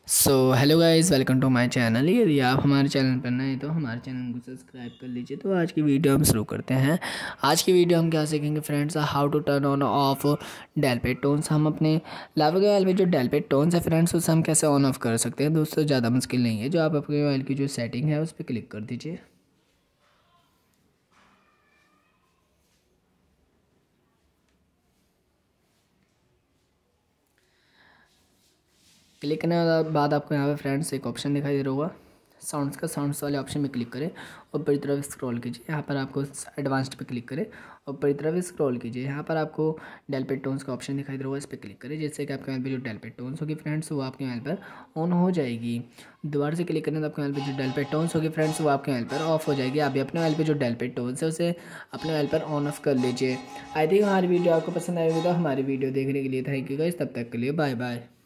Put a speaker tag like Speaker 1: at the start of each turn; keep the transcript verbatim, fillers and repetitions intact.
Speaker 1: So hello guys, welcome to my channel. यदि आप हमारे चैनल पर नए तो हमारे चैनल को सब्सक्राइब कर लीजिए। तो आज की वीडियो हम शुरू करते हैं। आज की वीडियो हम क्या सीखेंगे friends, how to turn on off dialpad tones. हम अपने लावा के मोबाइल में जो डेलपेट टोन्स है फ्रेंड्स, उसे हम कैसे ऑन ऑफ कर सकते हैं। दोस्तों ज़्यादा मुश्किल नहीं है, जो आप अपने मोबाइल की जो सेटिंग है उस पर क्लिक कर दीजिए। क्लिक करने के बाद आपको यहाँ पे फ्रेंड्स एक ऑप्शन दिखाई दे रहा होगा साउंड्स का। साउंड्स वाले ऑप्शन में क्लिक करें, ऊपर की तरफ स्क्रॉल कीजिए। यहाँ पर आपको एडवांस्ड पे क्लिक करें, ऊपर की तरफ स्क्रॉल कीजिए। यहाँ पर आपको डेलपेट टोन्स का ऑप्शन दिखाई दे रहा होगा, इस पर क्लिक करें, जिससे कि आपके मोबाइल पे जो डेलपेट टोन्स होगी फ्रेंड्स वो आपके मोबाइल पर ऑन हो जाएगी। दोबारा से क्लिक करने तो आपके मोबाइल पे जो डेलपेट टोन्स होगी फ्रेंड्स वो आपके मोबाइल पर ऑफ हो जाएगी। आप भी अपने मोबाइल पे जो डेलपेट टोन्स है उसे अपने मोबाइल पर ऑन ऑफ कर लीजिए। आई थिंक हमारी वीडियो आपको पसंद आएगी। तो हमारी वीडियो देखने के लिए थैंक यू गाइस, तब तक के लिए बाय बाय।